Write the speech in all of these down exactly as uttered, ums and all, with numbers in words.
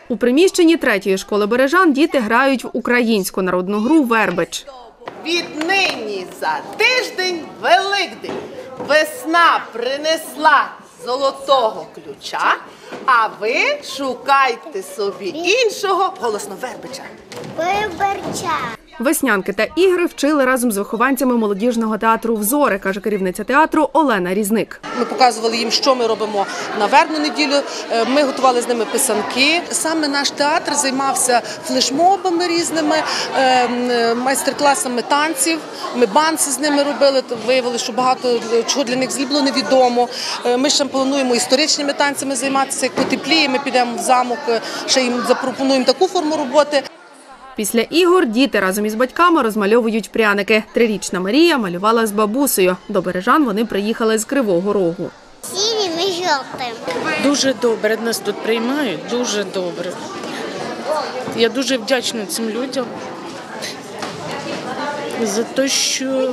У приміщенні третьої школи Бережан діти грають в українську народну гру «Вербич». Віднині за тиждень Великдень. Весна принесла золотого ключа, а ви шукайте собі іншого, голосно, вербича. Виборча. Веснянки та ігри вчили разом з вихованцями молодіжного театру «Взори», каже керівниця театру Олена Різник. Ми показували їм, що ми робимо на вербну неділю, ми готували з ними писанки. Саме наш театр займався флешмобами різними, майстер-класами танців. Ми банси з ними робили, виявили, що багато чого для них злібло невідомо. Ми ще плануємо історичними танцями займатися, як потепліє, ми підемо в замок, ще їм запропонуємо таку форму роботи. Після ігор діти разом із батьками розмальовують пряники. Трирічна Марія малювала з бабусею. До Бережан вони приїхали з Кривого Рогу. Сірі ми жовтим. Дуже добре нас тут приймають, дуже добре. Я дуже вдячна цим людям за те, що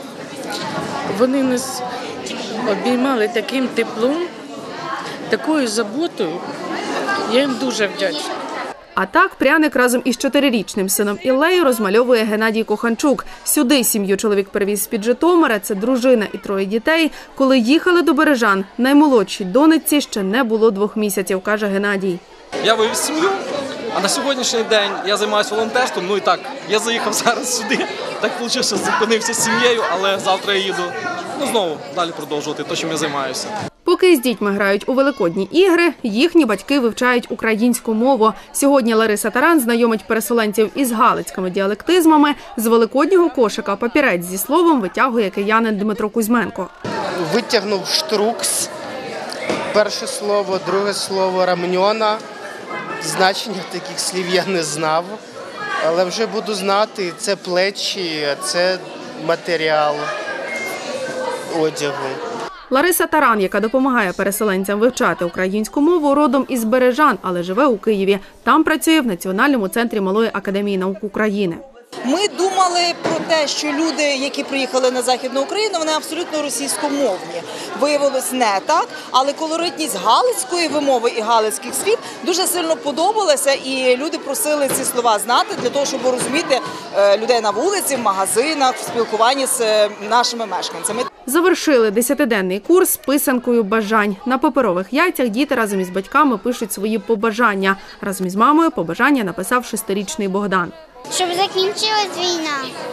вони нас обіймали таким теплом, такою заботою. Я їм дуже вдячна. А так пряник разом із чотирирічним сином Іллею розмальовує Геннадій Коханчук. Сюди сім'ю чоловік привіз з-під Житомира, це дружина і троє дітей. Коли їхали до Бережан, наймолодшій донечці ще не було двох місяців, каже Геннадій. Я вивіз сім'ю, а на сьогоднішній день я займаюся волонтерством. Ну і так, я заїхав зараз сюди, так вийшло, що зупинився з сім'єю, але завтра я їду ну, знову далі продовжувати те, чим я займаюся. Поки з дітьми грають у великодні ігри, їхні батьки вивчають українську мову. Сьогодні Лариса Таран знайомить переселенців із галицькими діалектизмами. З великоднього кошика папірець зі словом витягує киянин Дмитро Кузьменко. Витягнув штрукс, перше слово, друге слово рамньона. Значення таких слів я не знав, але вже буду знати, це плечі, це матеріал одягу. Лариса Таран, яка допомагає переселенцям вивчати українську мову, родом із Бережан, але живе у Києві. Там працює в Національному центрі Малої академії наук України. Ми думали про те, що люди, які приїхали на Західну Україну, вони абсолютно російськомовні. Виявилось не так, але колоритність галицької вимови і галицьких слів дуже сильно подобалася, і люди просили ці слова знати для того, щоб розуміти людей на вулиці, в магазинах, в спілкуванні з нашими мешканцями. Завершили десятиденний курс писанкою бажань. На паперових яйцях діти разом із батьками пишуть свої побажання. Разом із мамою побажання написав шестирічний Богдан. Щоб закінчилась війна.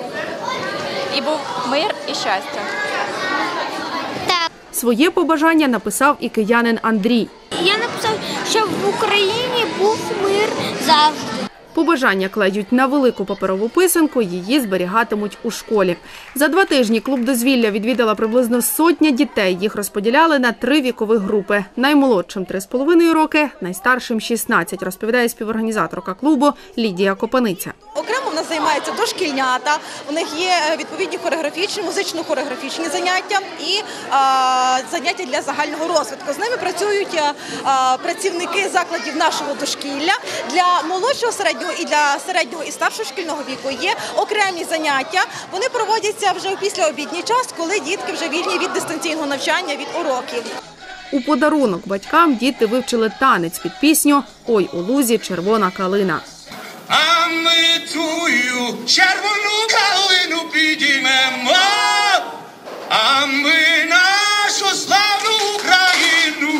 І був мир і щастя. Так. Своє побажання написав і киянин Андрій. Я написав, щоб в Україні був мир завжди. Побажання кладуть на велику паперову писанку, її зберігатимуть у школі. За два тижні клуб дозвілля відвідала приблизно сотня дітей. Їх розподіляли на три вікових групи. Наймолодшим – три з половиною роки, найстаршим – шістнадцять, розповідає співорганізаторка клубу Лідія Копаниця. Окремо в нас займаються дошкільнята, у них є відповідні хореографічні, музично-хореографічні заняття і а, заняття для загального розвитку. З ними працюють а, працівники закладів нашого дошкілля. Для молодшого середнього і для середнього і старшого шкільного віку є окремі заняття. Вони проводяться вже у післяобідній час, коли дітки вже вільні від дистанційного навчання, від уроків. У подарунок батькам діти вивчили танець під пісню «Ой, у лузі червона калина». А ми тую червону калину підіймемо, а ми нашу славну Україну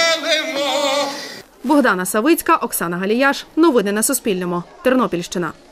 розвеселимо. Богдана Савицька, Оксана Галіяш. Новини на Суспільному. Тернопільщина.